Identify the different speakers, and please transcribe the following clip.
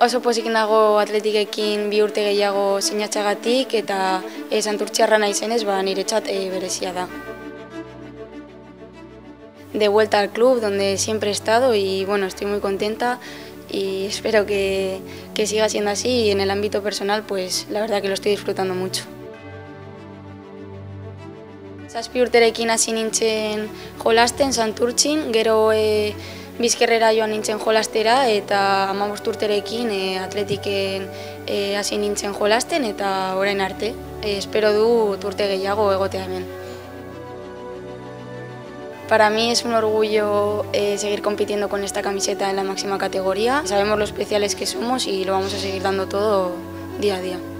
Speaker 1: Oso pozik nago Athletikekin 2 urte gehiago sinatzeagatik eta santurtziarra naizenez niretzat berezia da. De vuelta al club donde siempre he estado y bueno, estoy muy contenta y espero que siga siendo así y en el ámbito personal pues la verdad que lo estoy disfrutando mucho. 7 urterekin hasi nintzen jolasten Santurtzin, gero Bizkerrera joan nintzen jolastera eta 15 urterekin Athleticen hasi nintzen jolasten eta orain arte. Espero dut urte gehiago egotea hemen. Para mí es un orgullo seguir compitiendo con esta camiseta en la máxima categoría. Sabemos lo especiales que somos y lo vamos a seguir dando todo día a día.